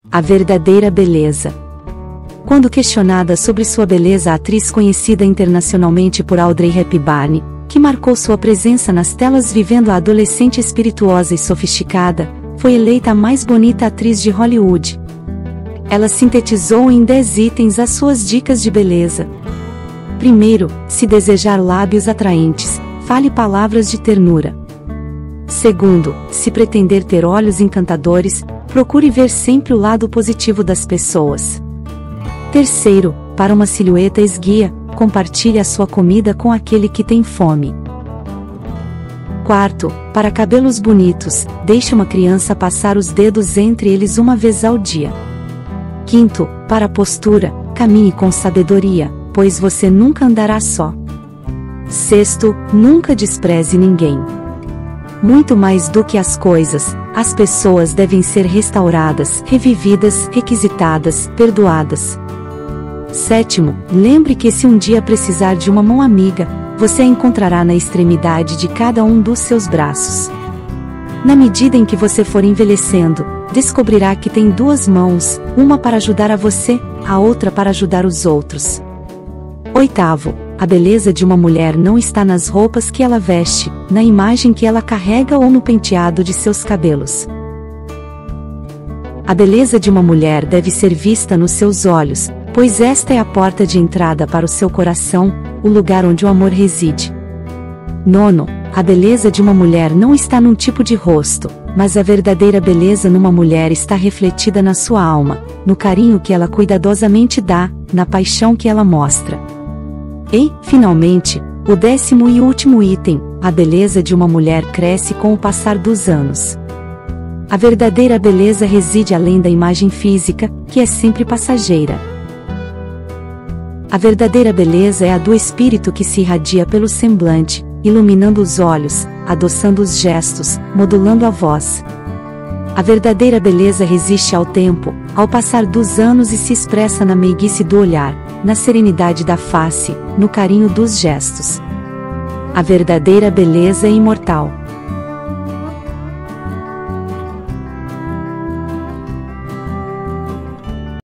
A verdadeira beleza. Quando questionada sobre sua beleza, a atriz conhecida internacionalmente por Audrey Hepburn, que marcou sua presença nas telas vivendo a adolescente espirituosa e sofisticada, foi eleita a mais bonita atriz de Hollywood. Ela sintetizou em 10 itens as suas dicas de beleza. Primeiro, se desejar lábios atraentes, fale palavras de ternura. Segundo, se pretender ter olhos encantadores, procure ver sempre o lado positivo das pessoas. Terceiro, para uma silhueta esguia, compartilhe a sua comida com aquele que tem fome. Quarto, para cabelos bonitos, deixe uma criança passar os dedos entre eles uma vez ao dia. Quinto, para a postura, caminhe com sabedoria, pois você nunca andará só. Sexto, nunca despreze ninguém. Muito mais do que as coisas, as pessoas devem ser restauradas, revividas, requisitadas, perdoadas. Sétimo, lembre que se um dia precisar de uma mão amiga, você a encontrará na extremidade de cada um dos seus braços. Na medida em que você for envelhecendo, descobrirá que tem 2 mãos, uma para ajudar a você, a outra para ajudar os outros. Oitavo, a beleza de uma mulher não está nas roupas que ela veste, na imagem que ela carrega ou no penteado de seus cabelos. A beleza de uma mulher deve ser vista nos seus olhos, pois esta é a porta de entrada para o seu coração, o lugar onde o amor reside. Nono, a beleza de uma mulher não está num tipo de rosto, mas a verdadeira beleza numa mulher está refletida na sua alma, no carinho que ela cuidadosamente dá, na paixão que ela mostra. E, finalmente, o 10º e último item, a beleza de uma mulher cresce com o passar dos anos. A verdadeira beleza reside além da imagem física, que é sempre passageira. A verdadeira beleza é a do espírito que se irradia pelo semblante, iluminando os olhos, adoçando os gestos, modulando a voz. A verdadeira beleza resiste ao tempo, ao passar dos anos e se expressa na meiguice do olhar, na serenidade da face, no carinho dos gestos. A verdadeira beleza é imortal.